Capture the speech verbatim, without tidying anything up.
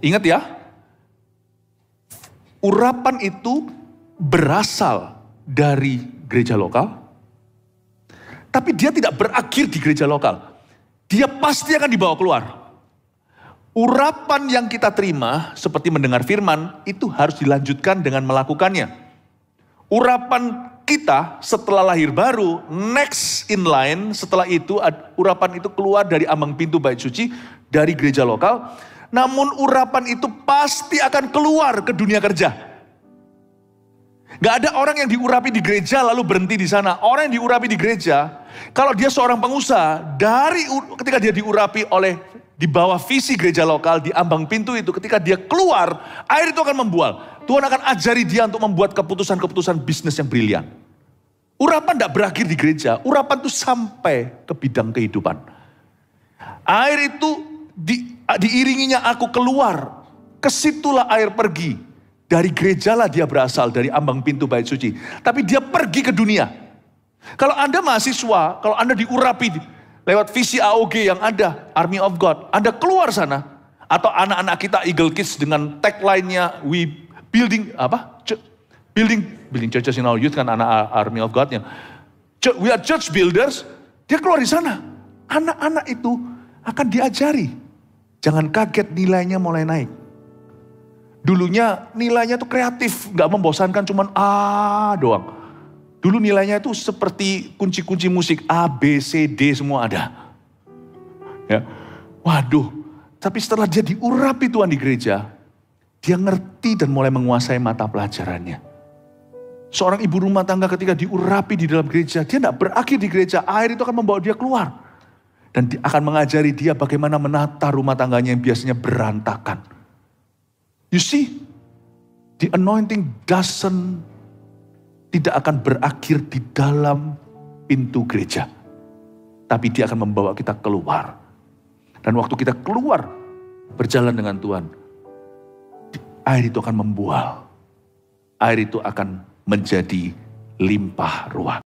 Ingat ya, urapan itu berasal dari gereja lokal, tapi dia tidak berakhir di gereja lokal. Dia pasti akan dibawa keluar. Urapan yang kita terima, seperti mendengar firman, itu harus dilanjutkan dengan melakukannya. Urapan kita setelah lahir baru, next in line, setelah itu urapan itu keluar dari ambang pintu bait suci, dari gereja lokal. Namun urapan itu pasti akan keluar ke dunia kerja. Gak ada orang yang diurapi di gereja lalu berhenti di sana. Orang yang diurapi di gereja, kalau dia seorang pengusaha, dari ketika dia diurapi oleh di bawah visi gereja lokal, di ambang pintu itu, ketika dia keluar, air itu akan membual. Tuhan akan ajari dia untuk membuat keputusan-keputusan bisnis yang brilian. Urapan tidak berakhir di gereja, urapan itu sampai ke bidang kehidupan. Air itu di, diiringinya aku keluar, kesitulah air pergi. Dari gerejalah dia berasal, dari ambang pintu bait suci. Tapi dia pergi ke dunia. Kalau Anda mahasiswa, kalau Anda diurapi lewat visi A O G yang ada, Army of God, Anda keluar sana. Atau anak-anak kita Eagle Kids dengan tagline-nya, we building, apa? Building, building churches in our youth, kan anak Army of God-nya. We are church builders, dia keluar di sana. Anak-anak itu akan diajari. Jangan kaget nilainya mulai naik. Dulunya nilainya tuh kreatif, gak membosankan, cuman A doang. Dulu nilainya itu seperti kunci-kunci musik, A, B, C, D semua ada. Ya, waduh, tapi setelah dia diurapi Tuhan di gereja, dia ngerti dan mulai menguasai mata pelajarannya. Seorang ibu rumah tangga ketika diurapi di dalam gereja, dia tidak berakhir di gereja, air itu akan membawa dia keluar. Dan akan mengajari dia bagaimana menata rumah tangganya yang biasanya berantakan. You see, the anointing doesn't, tidak akan berakhir di dalam pintu gereja. Tapi dia akan membawa kita keluar. Dan waktu kita keluar, berjalan dengan Tuhan, air itu akan membual. Air itu akan menjadi limpah ruah.